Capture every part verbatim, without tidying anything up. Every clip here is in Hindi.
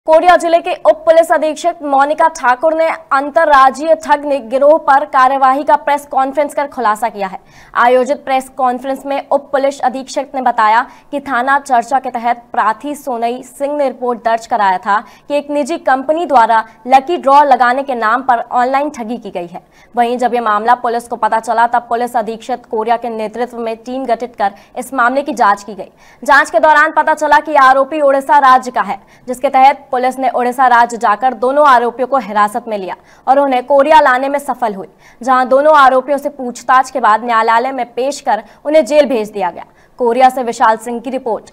कोरिया जिले के उप पुलिस अधीक्षक मोनिका ठाकुर ने अंतर्राज्यीय ठग गिरोह पर कार्यवाही का प्रेस कॉन्फ्रेंस कर खुलासा किया है। आयोजित प्रेस कॉन्फ्रेंस में उप पुलिस अधीक्षक ने बताया कि थाना चर्चा के तहत प्रार्थी सोनई सिंह ने रिपोर्ट दर्ज कराया था कि एक निजी कंपनी द्वारा लकी ड्रॉ लगाने के नाम पर ऑनलाइन ठगी की गई है। वहीं जब यह मामला पुलिस को पता चला तब पुलिस अधीक्षक कोरिया के नेतृत्व में टीम गठित कर इस मामले की जाँच की गई। जाँच के दौरान पता चला कि आरोपी उड़ीसा राज्य का है, जिसके तहत पुलिस ने उड़ीसा राज्य जाकर दोनों आरोपियों को हिरासत में लिया और उन्हें कोरिया लाने में सफल हुई, जहां दोनों आरोपियों से पूछताछ के बाद न्यायालय में पेश कर उन्हें जेल भेज दिया गया। कोरिया से विशाल सिंह की रिपोर्ट।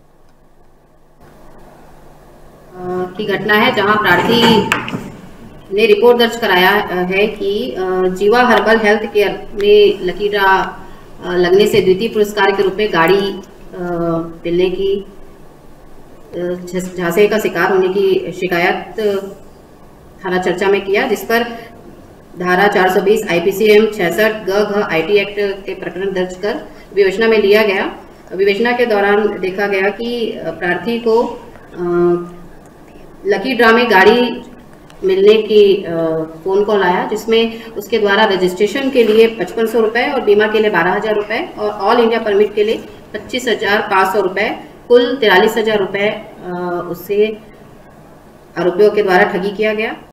की घटना है जहां प्रार्थी ने रिपोर्ट दर्ज कराया है कि जीवा हर्बल हेल्थ केयर में लकी ड्रॉ लगने से द्वितीय पुरस्कार के रूप में गाड़ी मिलने की झांसे का शिकार होने की शिकायत थाना चर्चा में किया, जिस पर धारा चार सौ बीस आईपीसीएम छियासठ ग घ आईटी एक्ट के प्रकरण दर्ज कर विवेचना में लिया गया। विवेचना के दौरान देखा गया कि प्रार्थी को लकी ड्रॉ में गाड़ी मिलने की फोन कॉल आया, जिसमें उसके द्वारा रजिस्ट्रेशन के लिए पचपन सौ रुपये और बीमा के लिए बारह हजार रुपये और ऑल इंडिया परमिट के लिए पच्चीस हजार पाँच सौ रुपये कुल तिरालीस हजार रुपये उससे आरोपियों के द्वारा ठगी किया गया।